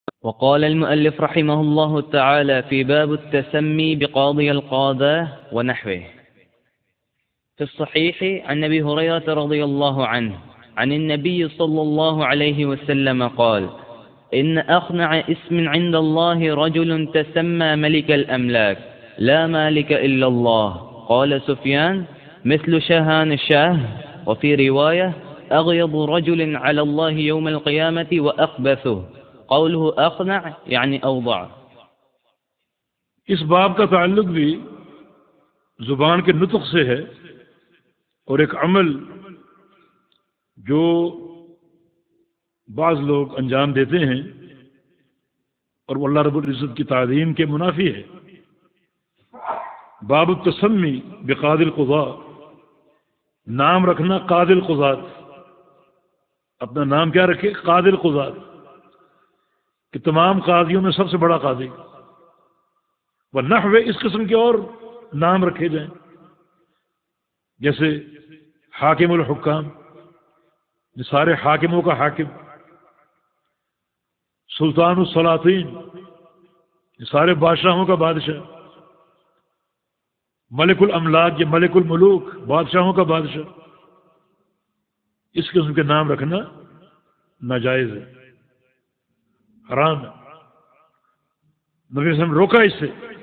وقال المؤلف رحمه الله تعالى في باب التسمي بقاضي القاضاة ونحوه. في الصحيح عن أبي هريرة رضي الله عنه عن النبي صلى الله عليه وسلم قال: إن أخنع اسم عند الله رجل تسمى ملك الأملاك لا مالك إلا الله. قال سفيان: مثل شهان الشاه. وفي رواية: أغيض رجل على الله يوم القيامة وأخبثه. قوله أخنع يعني أوضع. اس باب کا تعلق بھی زبان کے نطق سے ہے، اور ایک عمل جو بعض لوگ انجام دیتے ہیں اور وہ اللہ رب العزت کی تعظیم کے منافی ہے۔ باب التسمی بقاضی القضاء، نام رکھنا قاضی القضاة، اپنا نام کیا رکھے؟ قاضی القضاة، کہ تمام قاضیوں میں سب سے بڑا قاضی۔ ونحو، اس قسم کے اور نام رکھے جائیں، جیسے حاکم الحکام، سارے حاکموں کا حاکم، سلطان السلاطین، سارے بادشاہوں کا بادشاہ، ملک الاملاک، یہ ملک الملوک، بادشاہوں کا بادشاہ۔ اس قسم کے نام رکھنا ناجائز ہے، حرام ہے۔ نبی صلی اللہ علیہ وسلم روکا اس سے،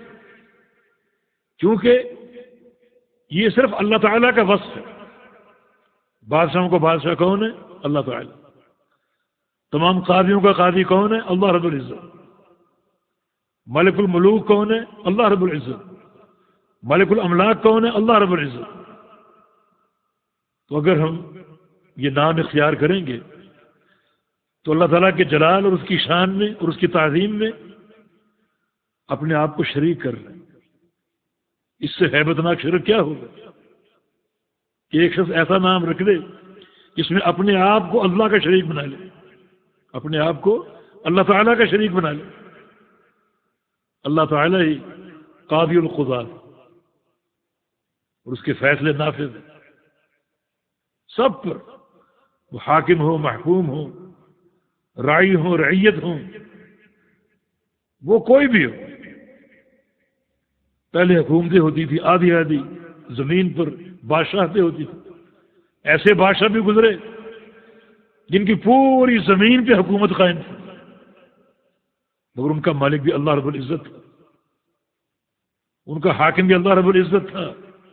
کیونکہ یہ صرف اللہ تعالیٰ کا وصف ہے۔ بادشاہوں کا بادشاہ کون ہے؟ اللہ تعالیٰ۔ تمام قاضیوں کا قاضی کون ہے؟ اللہ رب العزت۔ ملک الملوک کون ہے؟ اللہ رب العزت۔ ملک الاملاک کون ہے؟ اللہ رب العزت۔ تو اگر ہم یہ نام اختیار کریں گے تو اللہ تعالیٰ کے جلال اور اس کی شان میں اور اس کی تعظیم میں اپنے آپ کو شریک کر رہے ہیں۔ اس سے ہیبت ناک شرک کیا ہوگا کہ ایک شخص ایسا نام رکھ دے جس میں اپنے آپ کو اللہ کا شریک بنا لے، اپنے آپ کو اللہ تعالیٰ کا شریک بنا لے۔ اللہ تعالیٰ ہی قاضی القضاة اور اس کے فیصلے نافذ ہیں سب پر، وہ حاکم ہو، محکوم ہو، راعی ہو، رعیت ہو، وہ کوئی بھی ہو۔ پہلے حکومتیں ہوتی تھی آدھی آدھی زمین پر، بادشاہتیں ہوتی تھی۔ ایسے بادشاہ بھی گزرے جن کی پوری زمین پہ حکومت قائم تھی، مگر ان کا مالک بھی اللہ رب العزت تھا، ان کا حاکم بھی اللہ رب العزت تھا۔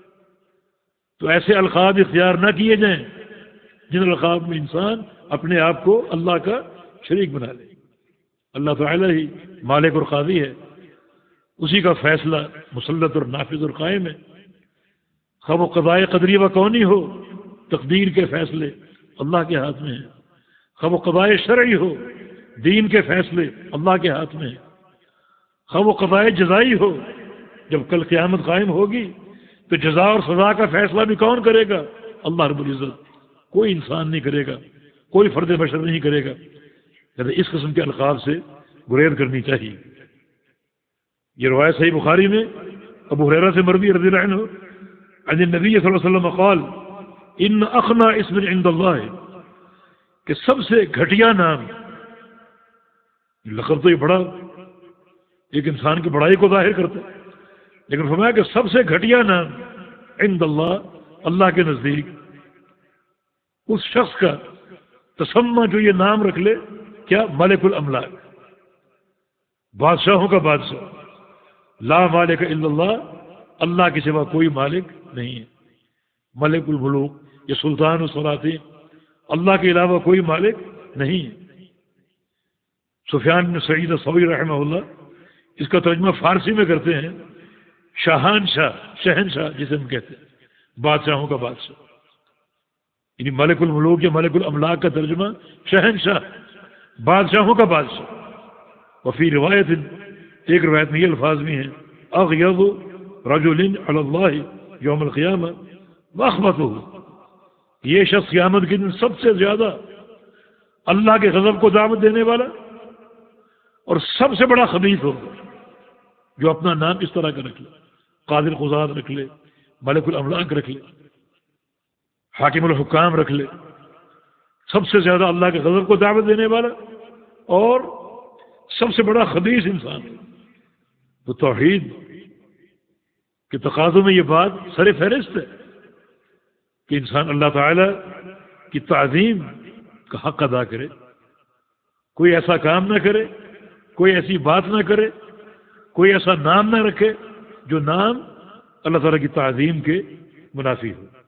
تو ایسے القاب اختیار نہ کیے جائیں جن القاب میں انسان اپنے آپ کو اللہ کا شریک بنا لے۔ اللہ تعالیٰ ہی مالک اور قاضی ہے، اسی کا فیصلہ مسلط اور نافذ اور قائم ہے۔ خواہ وہ قضائے قدری و کونی ہو، تقدیر کے فیصلے اللہ کے ہاتھ میں ہیں، خواہ وہ قضائے شرعی ہو، دین کے فیصلے اللہ کے ہاتھ میں ہیں، خواہ وہ قضائے جزائی ہو، جب کل قیامت قائم ہوگی تو جزا اور سزا کا فیصلہ بھی کون کرے گا؟ اللہ رب العزت۔ کوئی انسان نہیں کرے گا، کوئی فرد بشر نہیں کرے گا۔ اس قسم کے القاب سے گریز کرنی چاہیے۔ یہ روایت صحیح بخاری میں ابو ہریرہ سے مروی رضی اللہ عنہ عن النبی صلی اللہ علیہ وسلم قال: ان اخنا اسم عند اللہ، کہ سب سے گھٹیا نام، لقب تو یہ بڑا ایک انسان کی بڑائی کو ظاہر کرتا ہے، لیکن فرمایا کہ سب سے گھٹیا نام عند اللہ، اللہ کے نزدیک اس شخص کا تسمہ جو یہ نام رکھ لے، کیا؟ ملک الاملاک، بادشاہوں کا بادشاہ، لا مالک الا اللہ، اللہ کے سوا کوئی مالک نہیں ہے۔ ملک الملوک یہ سلطان السلاطین، اللہ کے علاوہ کوئی مالک نہیں ہے۔ سفیان بن سعید الثوری رحمہ اللہ اس کا ترجمہ فارسی میں کرتے ہیں شاہان شاہ، شہنشاہ جسے ہم کہتے ہیں، بادشاہوں کا بادشاہ، یعنی ملک الملوک یا ملک الاملاک کا ترجمہ شہنشاہ، بادشاہوں کا بادشاہ۔ وفی روایت، ایک روایت میں یہ الفاظ بھی ہیں: اغیظ رجل علی اللہ یوم القیامہ واخبثہ، یہ شخص قیامت کے دن سب سے زیادہ اللہ کے غضب کو دعوت دینے والا اور سب سے بڑا خبیث ہوگا جو اپنا نام اس طرح کا رکھ لے، قاضی القضاة رکھ لے، ملک الاملاک رکھ لے، حاکم الحکام رکھ لے، سب سے زیادہ اللہ کے غضب کو دعوت دینے والا اور سب سے بڑا خبیث انسان ہے، تو توحید کے تقاضوں میں یہ بات سر فہرست ہے کہ انسان اللہ تعالی کی تعظیم کا حق ادا کرے، کوئی ایسا کام نہ کرے، کوئی ایسی بات نہ کرے، کوئی ایسا نام نہ رکھے جو نام اللہ تعالیٰ کی تعظیم کے منافی ہو۔